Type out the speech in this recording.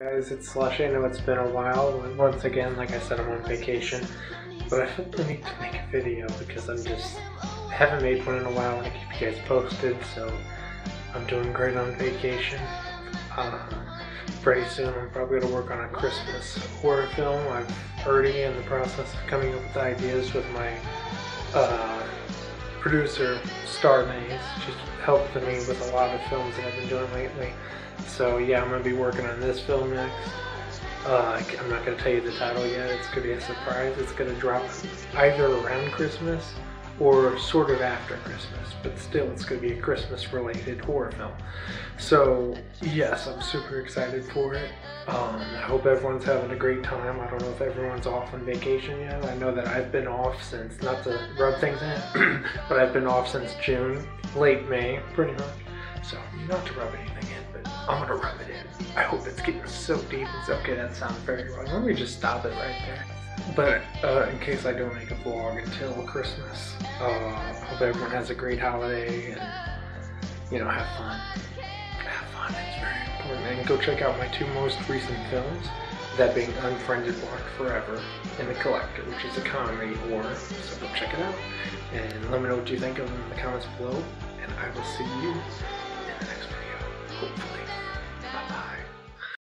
Guys, it's Slushie. I know it's been a while. Once again, like I said, I'm on vacation, but I felt the need to make a video because I haven't made one in a while. I keep you guys posted, so I'm doing great on vacation. Pretty soon I'm probably going to work on a Christmas horror film. I'm already in the process of coming up with ideas with my producer, Star Maze. She's helped me with a lot of films that I've been doing lately. So yeah, I'm going to be working on this film next. I'm not going to tell you the title yet. It's going to be a surprise. It's going to drop either around Christmas or sort of after Christmas, but still it's going to be a Christmas related horror film. So yes, I'm super excited for it. I hope everyone's having a great time. I don't know if everyone's off on vacation yet. I know that I've been off since, not to rub things in, but I've been off since June, late May, pretty much. So, not to rub anything in, but I'm gonna rub it in. I hope it's getting so deep. It's okay, that sounds very wrong. Let me just stop it right there. But in case I don't make a vlog until Christmas, I hope everyone has a great holiday and, you know, have fun. Have fun, it's very important. And go check out my two most recent films, that being Unfriended Blocked Forever and The Collector, which is a comedy horror. So go check it out. And let me know what you think of them in the comments below. And I will see you in the next video, hopefully.